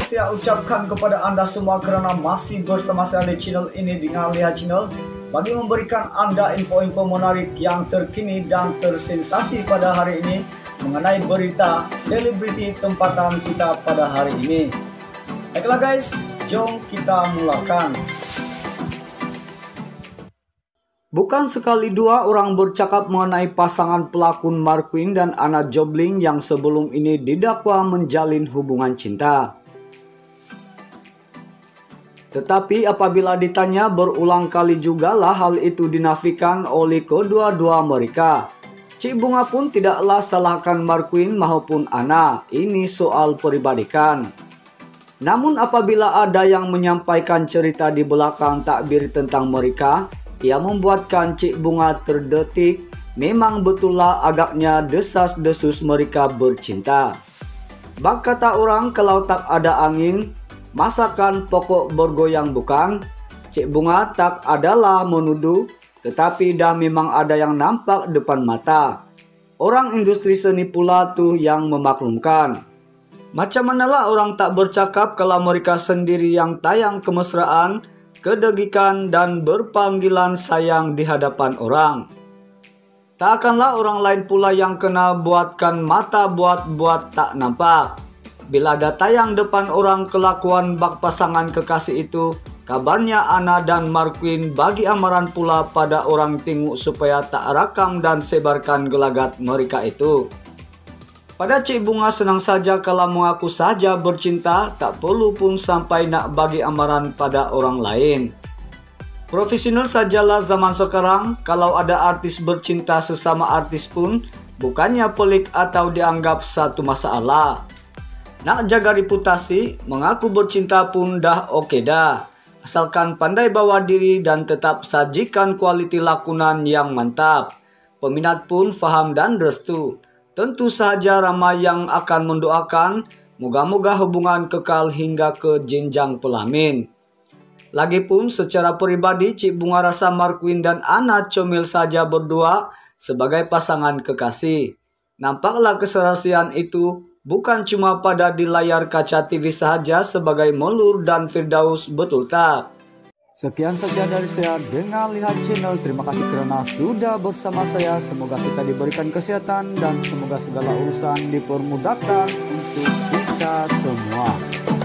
saya ucapkan kepada Anda semua kerana masih bersama saya di channel ini dengan Lihat Channel bagi memberikan Anda info-info menarik yang terkini dan tersensasi pada hari ini mengenai berita selebriti tempatan kita pada hari ini. Baiklah guys, jom kita mulakan. Bukan sekali dua orang bercakap mengenai pasangan pelakon Marqueen dan Anna Jobling yang sebelum ini didakwa menjalin hubungan cinta. Tetapi apabila ditanya berulang kali jugalah hal itu dinafikan oleh kedua-dua mereka. Cik Bunga pun tidaklah salahkan Marqueen maupun Anna, ini soal peribadikan. Namun apabila ada yang menyampaikan cerita di belakang takbir tentang mereka, ia membuatkan Cik Bunga terdetik. Memang betullah agaknya desas-desus mereka bercinta. Bak kata orang kalau tak ada angin, masakan pokok bergoyang bukan? Cik Bunga tak adalah menuduh, tetapi dah memang ada yang nampak depan mata. Orang industri seni pula tuh yang memaklumkan. Macam manalah orang tak bercakap kalau mereka sendiri yang tayang kemesraan, kedegikan dan berpanggilan sayang di hadapan orang. Tak akanlah orang lain pula yang kena buatkan mata buat tak nampak. Bila ada tayang depan orang kelakuan bak pasangan kekasih itu, kabarnya Anna dan Marqueen bagi amaran pula pada orang tengok supaya tak rakam dan sebarkan gelagat mereka itu. Pada Cik Bunga senang saja kalau mengaku saja bercinta, tak perlu pun sampai nak bagi amaran pada orang lain. Profesional sajalah zaman sekarang, kalau ada artis bercinta sesama artis pun, bukannya pelik atau dianggap satu masalah. Nak jaga reputasi, mengaku bercinta pun dah oke dah. Asalkan pandai bawa diri dan tetap sajikan kualiti lakonan yang mantap. Peminat pun faham dan restu. Tentu saja ramai yang akan mendoakan, moga-moga hubungan kekal hingga ke jenjang pelamin. Lagipun secara peribadi Cik Bunga rasa Marqueen dan Anna comel saja berdua sebagai pasangan kekasih. Nampaklah keserasian itu bukan cuma pada di layar kaca TV sahaja sebagai Melur dan Firdaus, betul tak? Sekian saja dari saya dengan Lihat Channel. Terima kasih kerana sudah bersama saya. Semoga kita diberikan kesehatan dan semoga segala urusan dipermudahkan untuk kita semua.